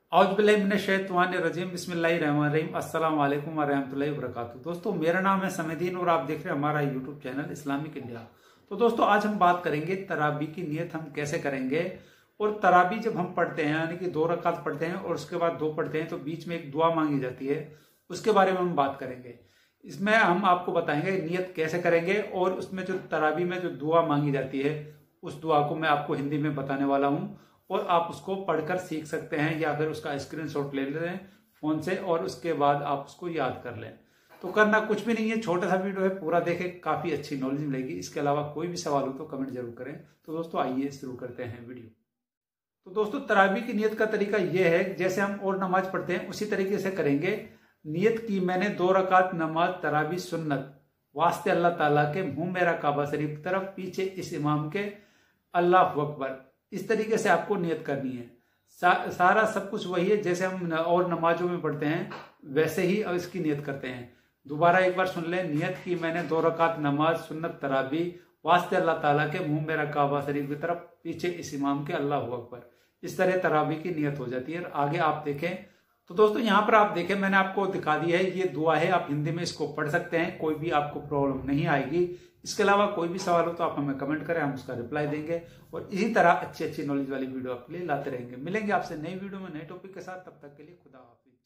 औज़ुबिल्लाहिमिनश्शैतानिर्रजीम बिस्मिल्लाहिर्रहमानिर्रहीम अस्सलाम वालेकुम व रहमतुल्लाहि व बरकातुहू। दोस्तों, मेरा नाम है समदीन और आप देख रहे हैं हमारा यूट्यूब चैनल इस्लामिक इंडिया। तो दोस्तों, आज हम बात करेंगे तरावी की नियत हम कैसे करेंगे। और तरावी जब हम पढ़ते हैं यानी कि 2 रकात पढ़ते हैं और उसके बाद 2 पढ़ते हैं तो बीच में एक दुआ मांगी जाती है, उसके बारे में हम बात करेंगे। इसमें हम आपको बताएंगे नियत कैसे करेंगे और उसमें जो तरावी में जो दुआ मांगी जाती है उस दुआ को मैं आपको हिंदी में बताने वाला हूँ और आप उसको पढ़कर सीख सकते हैं या फिर उसका स्क्रीनशॉट ले लें फोन से और उसके बाद आप उसको याद कर लें। तो करना कुछ भी नहीं है, छोटा सा वीडियो है, पूरा देखें, काफी अच्छी नॉलेज मिलेगी। इसके अलावा कोई भी सवाल हो तो कमेंट जरूर करें। तो दोस्तों, आइए शुरू करते हैं वीडियो। तो दोस्तों, तरावी की नियत का तरीका यह है, जैसे हम और नमाज पढ़ते हैं उसी तरीके से करेंगे। नियत की मैंने 2 रकात नमाज तरावी सुन्नत वास्ते अल्लाह ताला के, मुंह मेरा काबा शरीफ की तरफ, पीछे इस इमाम के, अल्लाहु अकबर। इस तरीके से आपको नियत करनी है। सारा सब कुछ वही है जैसे हम और नमाजों में पढ़ते हैं, वैसे ही अब इसकी नियत करते हैं। दोबारा एक बार सुन लें। नियत की मैंने 2 रकात नमाज सुन्नत तरावी वास्ते अल्लाह ताला के, मुंह मेरा काबा शरीफ की तरफ, पीछे इस इमाम के, अल्लाहु अकबर। इस तरह तरावी की नियत हो जाती है। आगे आप देखें तो दोस्तों, यहाँ पर आप देखें, मैंने आपको दिखा दी है, ये दुआ है। आप हिंदी में इसको पढ़ सकते हैं, कोई भी आपको प्रॉब्लम नहीं आएगी। इसके अलावा कोई भी सवाल हो तो आप हमें कमेंट करें, हम उसका रिप्लाई देंगे और इसी तरह अच्छी अच्छी नॉलेज वाली वीडियो आपके लिए लाते रहेंगे। मिलेंगे आपसे नई वीडियो में नए टॉपिक के साथ। तब तक के लिए खुदा हाफिज।